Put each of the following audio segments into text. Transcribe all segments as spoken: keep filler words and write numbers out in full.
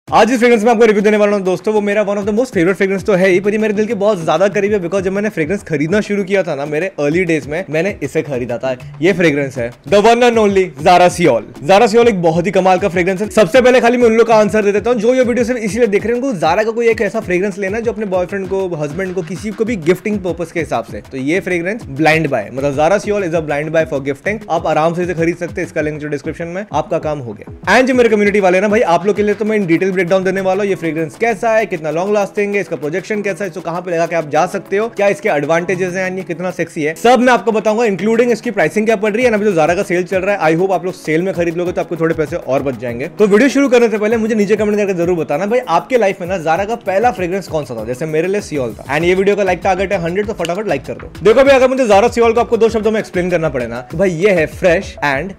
आज इस फ्रेग्रेंस में आपको रिव्यू देने वाला हूं दोस्तों, वो मेरा one of the most favourite fragrance तो है ही, पर ये मेरे दिल के बहुत ज्यादा करीब है। बिकॉज जब मैंने फ्रेग्रेंस खरीदना शुरू किया था ना मेरे अर्ली डेज में, मैंने इसे खरीदा था। ये फ्रेग्रेंस है the one and only Zara Seoul. Zara Seoul एक बहुत ही कमाल का फ्रेग्रेंस है। सबसे पहले खाली मैं उन लोग का आंसर दे देता हूं जो ये वीडियो सिर्फ इसीलिए देख रहे हैं, उनको ज़ारा का कोई एक ऐसा फ्रेग्रेंस लेना है जो अपने बॉयफ्रेंड को, हस्बैंड को, किसी को भी गिफ्टिंग पर्पस के हिसाब से। तो ये फ्रेग्रेंस ब्लाइंड बाय, मतलब Zara Seoul is a blind buy for gifting. आप आराम से इसे खरीद सकते हैं, इसका लिंक जो डिस्क्रिप्शन में, आपका काम हो गया। एंड जो मेरे कम्युनिटी वाले ना भाई, आप लोग के लिए तो मैं इन डिटेल ब्रेकडाउन देने वाला हूं। ये फ्रेग्रेंस कैसा है, कितना लॉन्ग लास्टिंग है, इसका प्रोजेक्शन कैसा है, इसको कहां पे लगा के आप जा सकते हो, क्या इसके एडवांटेजेस हैं, ये कितना सेक्सी है, सब मैं आपको बताऊंगा। इंक्लूडिंग इसकी प्राइसिंग क्या पड़ रही है। अभी जो ज़ारा का सेल चल रहा है, आई होप आप लोग सेल में खरीद लोगे तो आपको थोड़े पैसे और बच जाएंगे। तो वीडियो शुरू करने से पहले मुझे नीचे कमेंट करके जरूर बताना भाई आपके लाइफ में ना ज़ारा का पहला फ्रेग्रेंस कौन सा था। जैसे मेरे लिए सियोल था। एंड ये वीडियो का लाइक टारगेट है हंड्रेड, तो फटाफट लाइक कर दो। देखो भाई, अगर मुझे ज़ारा सियोल को आपको दो शब्दों में एक्सप्लेन करना पड़े ना, तो भाई ये है fresh and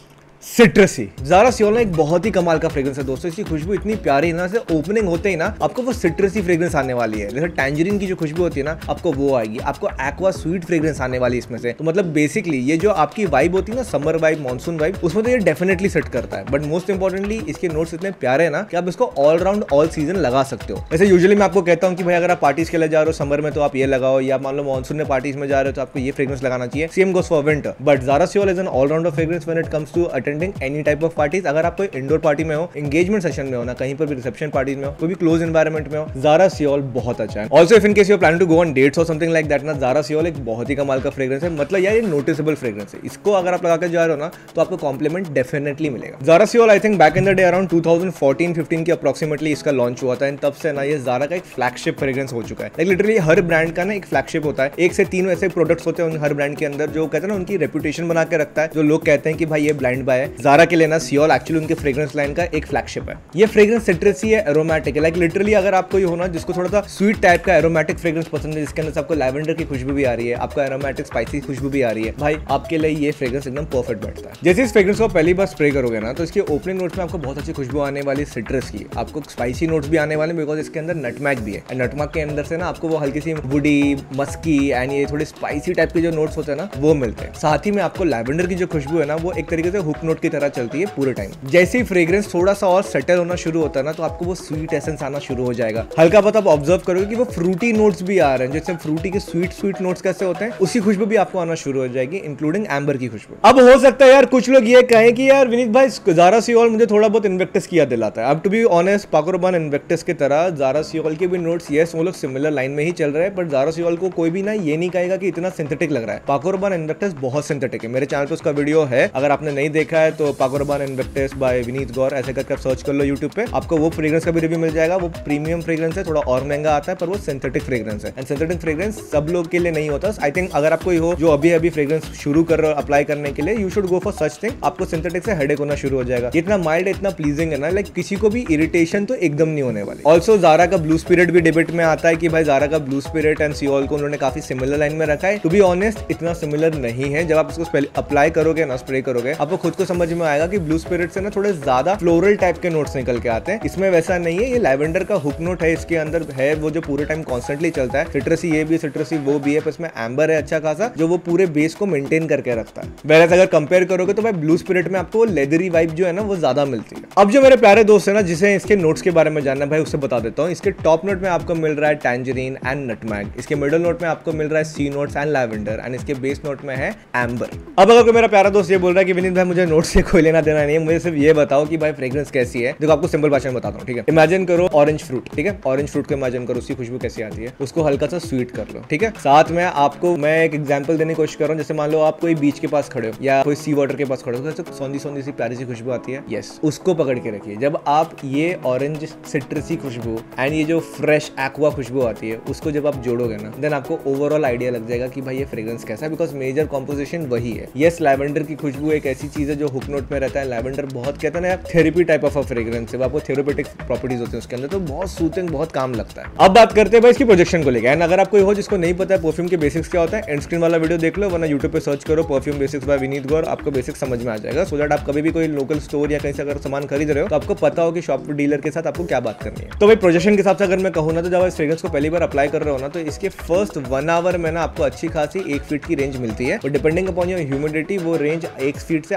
citrusy. Zara Seoul ना एक बहुत ही कमाल का फ्रेग्रेंस है दोस्तों। इसकी खुशबू इतनी प्यारी ना, से ओपनिंग होते ही ना आपको वो सिट्रसी फ्रेग्रेंस आने वाली है। जैसे टैंजरीन की जो खुशबू होती है ना, आपको वो आएगी। आपको एक्वा स्वीट फ्रेग्रेंस आने वाली इसमें से। तो मतलब बेसिकली ये जो आपकी वाइब होती है ना, समर वाइब, मानसून वाइब, उसमें तो ये डेफिनेटली सेट करता है। बट मोस्ट इंपॉर्टेंटली इसके नोट्स इतने प्यारे हैं ना कि आप इसको ऑल राउंड ऑल सीजन लगा सकते हो। जैसे यूजुअली मैं आपको कहता हूँ कि भाई अगर आप पार्टीज के लिए जा रहे हो समर में तो आप ये लगाओ, या मान लो मानसून में पार्टीज में जा रहे हो तो आपको ये फ्रेग्रेंस लगाना चाहिए। Same goes for winter. But Zara Seoul is an all rounder fragrance when it comes to attending any type of parties. अगर आप कोई इंडोर पार्टी में हो, एंगेजमेंट सेशन में हो ना, कहीं पर भी रिसेप्शन पार्टीज में हो, कोई भी क्लोज एनवायरनमेंट में हो, ज़ारा सियोल बहुत अच्छा है। Also if in case you are planning to go on dates और समथिंग लाइक दैट ना, ज़ारा सियोल एक बहुत ही कमाल का फ्रेग्रेंस है। मतलब यार ये नोटिसेबल फ्रेग्रेंस है। इसको अगर आप लगा के जा रहे हो ना तो आपको कॉम्प्लीमेंट डेफिनेटली मिलेगा। Zara Seoul I think back in the day around two thousand fourteen fifteen के अप्रोक्सीमेटली इसका लॉन्च हुआ था। एंड तब से ना ये ज़ारा का एक फ्लैगशिप फ्रेग्रेंस हो चुका है। लाइक लिटरली हर ब्रांड का ना एक फ्लैगशिप होता है। एक से तीन ऐसे प्रोडक्ट्स होते हैं हर ब्रांड के अंदर जो कहते हैं ना उनकी रेपुटेशन बना के रखता है, जो लोग कहते हैं कि भाई ये ब्लाइंड बाय है। ज़ारा के लिए ना सियोल एक्चुअली उनके फ्रेग्रेंस लाइन का एक फ्लैगशिप है। ये फ्रेग्रेंस सिट्रसी है, एरोमेटिक है। लाइक लिटरली अगर आपको ये होना जिसको थोड़ा सा स्वीट टाइप का एरोमेटिक फ्रेग्रेंस पसंद है, जिसके अंदर आपको लैवेंडर की खुशबू भी आ रही है, आपको एरोमेटिक स्पाइसी खुशबू भी आ रही है, भाई आपके लिए ये फ्रेग्रेंस एकदम परफेक्ट बैठता है। जैसे इस फ्रेग्रेंस को पहली बार स्प्रे करोगे ना तो इसके ओपनिंग नोट्स में आपको बहुत अच्छी खुशबू आने वाली सिट्रस की, आपको स्पाइसी नोट्स भी आने वाले बिकॉज इसके अंदर नटमैग भी है। एंड नटमैग के अंदर से ना आपको वो हल्की सी वुडी, मस्की एंड ये थोड़े स्पाइसी टाइप के जो नोट्स होते हैं ना वो मिलते हैं। साथ ही में आपको लैवेंडर की जो खुशबू है ना वो एक तरीके से हुक नोट की तरह चलती है पूरे टाइम। जैसे ही फ्रेग्रेंस थोड़ा सा और सेटल होना शुरू होता है ना तो आपको वो स्वीट एसेंस आना शुरू हो जाएगा। हल्का बहुत आप ऑब्जर्व करोगे कि वो फ्रूटी नोट्स भी आ रहे हैं। जैसे फ्रूटी के स्वीट स्वीट नोट्स कैसे होते हैं, उसी खुशबू भी आपको आना शुरू हो जाएगी, इंक्लूडिंग एम्बर की खुशबू। अब हो सकता है यार कुछ लोग ये कहें कि यार विनीत भाई ज़ारा सियोल मुझे थोड़ा बहुत इन्वेक्टस किया दिलाता है। अब टू बी ऑनेस्ट, पाको रबान इन्वेक्टस की तरह ज़ारा सियोल के भी नोट्स यस वो लोग सिमिलर लाइन में ही चल रहे हैं, बट ज़ारा सियोल को कोई भी ना ये नहीं कहेगा कि इतना सिंथेटिक लग रहा है। पाको रबान इन्वेक्टस बहुत सिंथेटिक है। मेरे चैनल पे उसका वीडियो है, अगर आपने नहीं देखा है तो पाको रबान इन्वेक्टस बाय विनीत गौर ऐसे करके आप सर्च कर लो यूट्यूब पे, आपको वो फ्रेग्रेंस का भी रिव्यू मिल जाएगा। वो प्रीमियम फ्रेग्रेंस है, थोड़ा और महंगा आता है, पर वो सिंथेटिक फ्रेग्रेंस है। एंड सिंथेटिक फ्रेग्रेंस सब लोग के लिए नहीं होता। आई थिंक अगर आप कोई हो जो अभी अभी फ्रेग्रेंस शुरू कर रहे हो अप्लाई करने के लिए, you should go for such thing. आपको सिंथेटिक से हेडेक होना शुरू हो जाएगा। इतना माइल्ड है, इतना प्लीजिंग है ना, लाइक किसी को भी इरिटेशन तो एकदम नहीं होने वाली। ऑल्सो ज़ारा का ब्लू स्पिरिट भी डिबेट में आता है कि भाई ज़ारा का ब्लू स्पिरिट एंड सियोल को उन्होंने काफी सिमिलर लाइन में रखा है। टू बी ऑनेस्ट इतना सिमिलर नहीं है। जब आप इसको अप्लाई करोगे ना, स्प्रे करोगे, आपको खुद को समझ में आएगा कि ब्लू स्पिरिट से ना थोड़े ज्यादा फ्लोरल टाइप के नोट्स निकल के आते हैं। इसमें वैसा नहीं है। ये लैवेंडर का हुक नोट है, इसके अंदर है वो जो पूरे टाइम कॉन्स्टेंटली चलता है। सिट्रसी ये भी, सिट्रसी वो भी है, पर इसमें एम्बर है अच्छा खासा जो वो पूरे बेस को मेंटेन करके रखता है। वैसे अगर कंपेयर करोगे तो भाई ब्लू स्पिरिट में आपको लेदरी वाइब जो है ना वो ज्यादा मिलती है। अब जो मेरे प्यारे दोस्त है ना जिसे इसके नोट्स के बारे में जानना है भाई, उससे बता देता हूँ। इसके टॉप नोट में आपको मिल रहा है टैंजरीन एंड नटमैग। इसके मिडिल नोट में आपको मिल रहा है sea notes and lavender. And इसके बेस नोट में है एम्बर। अब अगर मेरा प्यारा दोस्त ये बोल रहा है कि विनीत भाई मुझे नोट से कोई लेना देना नहीं है, मुझे सिर्फ ये बताओ कि भाई फ्रेग्रेंस कैसी है। देखो आपको सिंपल भाषा में बताता हूँ, ठीक है। इमेजिन करो ऑरेंज फ्रूट, ठीक है। ऑरेंज फ्रूट को इमेजिन करो, उसकी खुशबू कैसी आती है, उसको हल्का सा स्वीट कर लो, ठीक है। साथ में आपको मैं एक एग्जांपल देने की कोशिश कर रहा हूँ। जैसे मान लो आप कोई बीच के पास खड़े हो या कोई सी वाटर के पास खड़े हो, तो सौंधी सौंधी सी प्यारी सी खुशबू आती है, यस, उसको पकड़ के रखिए। जब आप ये ऑरेंज सिट्रसी खुशबू एंड ये जो फ्रेश एक्वा खुशबू आती है उसको जब आप जोड़ोगे ना, देन आपको ओवरऑल आइडिया लग जाएगा कि भाई ये फ्रेग्रेंस कैसा है, बिकॉज मेजर कॉम्पोजिशन वही है। यस, लैवेंडर की खुशबू एक ऐसी चीज है जो हुक नोट में रहता है। लैवेंडर बहुत कहते हैं ना थेरेपी टाइप ऑफ फ्रेग्रेंस है, आपको थेरेपेटिक प्रॉपर्टीज होते हैं उसके अंदर, तो बहुत सूथिंग, बहुत काम लगता है। अब बात करते हैं भाई इसकी प्रोजेक्शन को लेकर। एंड अगर आप कोई हो जिसको नहीं पता है परफ्यूम के बेसिक्स क्या होता है, एंड स्क्रीन वाला वीडियो देख लो, वरना यूट्यूब पे सर्च करो perfume basics by Vineet Gaur, आपको बेसिक्स समझ में आ जाएगा। सो दैट आप कभी भी कोई लोकल स्टोर या कहीं से अगर सामान खरीद रहे हो तो आपको पता हो कि शॉप डीलर के साथ आपको क्या बात करनी है। तो भाई प्रोजेक्शन के हिसाब से अगर मैं कहूँ ना, तो जब इस फ्रेग्रेंस को पहली बार अप्लाई कर रहे हो ना, तो इसके फर्स्ट वन आवर में ना आपको अच्छी खासी एक फीट की रेंज मिलती है, और डिपेंडिंग अपॉन योर ह्यूमिडिटी वो रेंज एक फीट से आधा फीट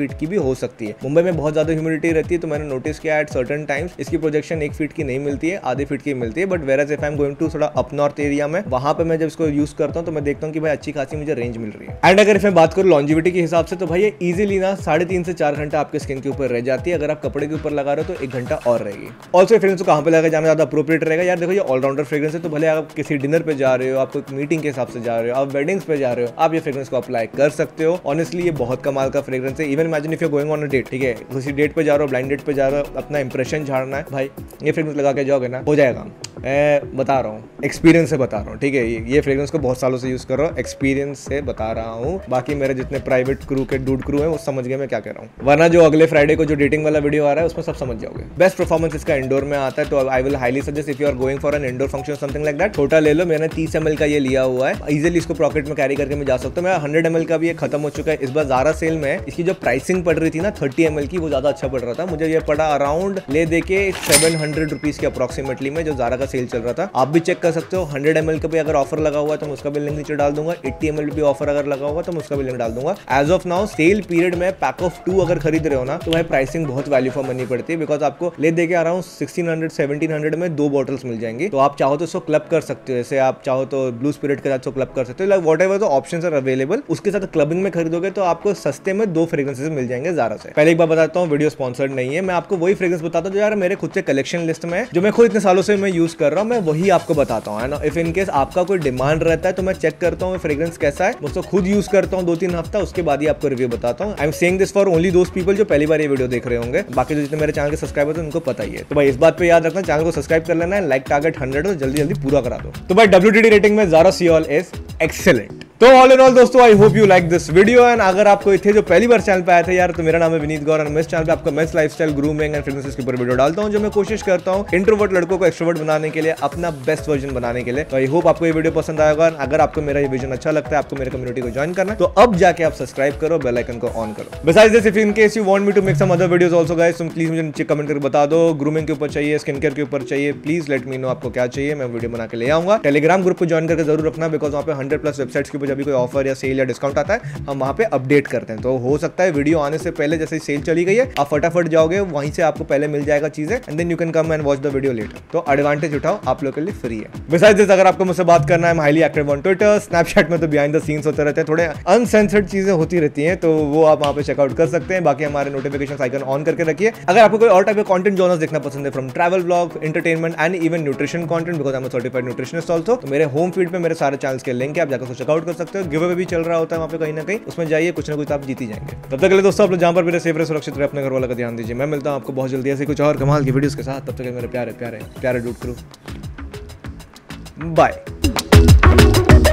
फीट की भी हो सकती है। मुंबई में बहुत ज्यादा ह्यूमिडिटी रहती है, तो मैंने नोटिस किया एट सर्टेन टाइम्स इसकी प्रोजेक्शन एक फीट की नहीं मिलती है, आधे फीट की मिलती है। But where if I am going to थोड़ा अप नॉर्थ एरिया में, वहां पे मैं जब इसको यूज करता हूँ तो मैं देखता हूँ कि भाई अच्छी खासी मुझे रेंज मिल रही है। एंड अगर इसमें बात करूँ लॉन्जिविटी के हिसाब से, तो भाई ये इजीली ना साढ़े तीन से चार घंटा आपके स्किन के ऊपर रह जाती है। अगर आप कपड़े के ऊपर लगा रहे हो तो एक घंटा और रहेगी। ऑल्सो फ्रेग्रेंस को कहाँ पे लगा जाना ज्यादा अप्रोप्रिएट रहेगा यार, देखो ये ऑलराउंडर फ्रेग्रेंस है, तो भले आप किसी डिनर पे जा रहे हो, आप कोई मीटिंग के हिसाब से जा रहे हो, आप वेडिंग्स पे जा रहे हो, आप ये फ्रेग्रेंस को अप्लाई कर सकते हो। ऑनेस्टली ये बहुत कमाल का फ्रेग्रेंस है। Even imagine if you going on a date, ठीक है, किसी डेट पे जा रहे हो, ब्लाइंड डेट पे जा रहे हो, अपना इंप्रेशन झाड़ना है, भाई ये फ्रेग्रेंस लगा के जाओगे ना, हो जाएगा। मैं बता रहा हूँ, एक्सपीरियंस से बता रहा हूँ, ठीक है। ये फ्रेग्रेंस को बहुत सालों से यूज कर रहा हूँ, एक्सपीरियंस से बता रहा हूँ। बाकी मेरे जितने प्राइवेट क्रू के डूड क्रू है वो समझ गए मैं क्या कह रहा हूँ, वरना जो अगले फ्राइडे को जो डेटिंग वाला वीडियो आ रहा है उसमें सब समझ जाओगे। बेस्ट परफॉर्मेंस इसका इंडोर में आता है, तो I will highly suggest if you are going for an indoor function something like that, छोटा ले लो। मैंने तीस एमएल का ये लिया हुआ है, इजीली इसको पॉकेट में कैरी करके मैं जा सकता हूँ। मेरा हंड्रेड एमएल का भी ये खत्म हो चुका है। इस बार ज़ारा सेल में इसकी जो प्राइसिंग पड़ रही थी ना थर्टी एमएल की, वो ज्यादा अच्छा पड़ रहा था मुझे। ये पड़ा अराउंड ले दे के सेवन हंड्रेड रुपीज के अप्रोक्सीमेटली में, जो ज़ारा का सेल चल रहा था। आप भी चेक कर सकते हो। हंड्रेड एमएल का भी अगर ऑफर लगा हुआ है तो मैं उसका भी लिंक नीचे डाल दूंगा। एट्टी एमएल भी ऑफर अगर लगा हुआ तो मैं उसका भी लिंक डाल दूंगा। As of now sale period में पैक ऑफ टू अगर खरीद रहे हो ना, तो भाई प्राइसिंग बहुत वैल्यू फॉर मनी पड़ती है, बिकॉज आपको ले दे के around sixteen hundred seventeen hundred में दो बॉटल्स मिल जाएंगी। तो आप चाहो तो इसको क्लब कर सकते हो, जैसे आप चाहो तो ब्लू स्पिरिट के साथ क्लब कर सकते हो। Like whatever the options are available, उसके साथ क्लबिंग में खरीदोगे तो आपको सस्ते में दो फ्रेग्रेंसेस मिल जाएंगे ज़ारा से। पहले एक बार बताता हूँ, वीडियो स्पॉन्सर्ड नहीं है, मैं आपको वही फ्रेग्रेंस बताता हूँ जो यार मेरे खुद से कलेक्शन लिस्ट में, जो मैं खुद इतने सालों से मैं यूज कर रहा हूँ, मैं वही आपको बताता हूँ, है ना। इफ इन केस आपका कोई डिमांड रहता है तो मैं चेक करता हूँ फ्रेग्रेंस कैसा है, उसको खुद यूज करता हूँ दो तीन हफ्ता, उसके बाद ही आपको रिव्यू बताता हूँ। I am saying this for only those people जो पहली बार ये वीडियो देख रहे होंगे, बाकी जो जितने मेरे चैनल के सब्सक्राइबर हैं उनको पता ही है। तो भाई इस बात पे याद रखना, चैनल को सब्सक्राइब कर लेना है, लाइक टारगेट हंड्रेड हो जल्दी जल्दी पूरा करा दो। तो भाई डब्ल्यूटीडी रेटिंग में ज़ारा सीओल इज एक्सीलेंट। तो ऑल इन ऑल दोस्तों, I hope you like this video. And अगर आप कोई थे जो पहली बार चैनल पे आए थे यार, तो मेरा नाम है विनीत गौर, मैं इस चैनल पे आपका men's lifestyle, grooming and fragrances के ऊपर वीडियो डालता हूं, जो मैं कोशिश करता हूं इंट्रोवर्ट लड़कों को एक्सट्रोवर्ट बनाने के लिए, अपना बेस्ट वर्जन बनाने के लिए। तो आई होप आपको ये वीडियो पसंद आएगा। अगर आपको मेरा ये विजन अच्छा लगता है, आपको मेरे कम्युनिटी को ज्वाइन करना है, तो अब जाके आप सब्सक्राइब करो, बेल आइकन को ऑन करो। Besides this, if in case you want me to make some other videos also guys, तुम प्लीज मुझे नीचे कमेंट करके बता दो। ग्रूमिंग के ऊपर चाहिए, स्किन केयर के ऊपर चाहिए, प्लीज लेट मी नो आपको क्या चाहिए, मैं वीडियो बना के ले आऊंगा। टेलीग्राम ग्रुप को ज्वाइन करके जरूर रखना, बिकॉज वहाँ पे हंड्रेड प्लस वेबसाइट्स के ऊपर जब भी कोई ऑफर या सेल या डिस्काउंट आता है हम वहां पे अपडेट करते हैं। तो हो सकता है वीडियो आने से पहले, जैसे सेल चली गई है, आप फटाफट जाओगे, वहीं से आपको पहले मिल जाएगा चीजें, and then you can come and watch the video later. तो एडवांटेज उठाओ, आप लोग के लिए फ्री है। बिसाइड्स दिस, अगर आपको मुझसे बात करना है, highly active on Twitter, Snapchat में तो बिहाइंड द सीन्स होते रहते हैं, थोड़े अनसेंसर्ड चीजें होती रहती हैं, तो वो आप वहां पे चेकआउट कर सकते हैं। बाकी हमारे नोटिफिकेशन आइकन ऑन करके रखिए। अगर आपको कोई और टाइप के कंटेंट जॉनर्स देखना पसंद है, from travel blog, entertainment and even nutrition content, because I am a certified nutritionist also, तो मेरे होम फीड पे मेरे सारे चैनल्स के लिंक है, आप जाकर चेकआउट कर सकते हो। गिव अवे भी चल रहा होता है वहां पे कहीं ना कहीं, उसमें जाइए, कुछ ना कुछ आप जीत ही जाएंगे। तब तक के लिए दोस्तों आप लोग जहां पर मेरे सेफ रहे, सुरक्षित रहे, अपने घर वालों का ध्यान दीजिए। मैं मिलता हूं आपको बहुत जल्दी ऐसे कुछ और कमाल की वीडियोस के साथ। तब तक मेरे प्यारे प्यारे प्यारे डूड क्रू, बाय।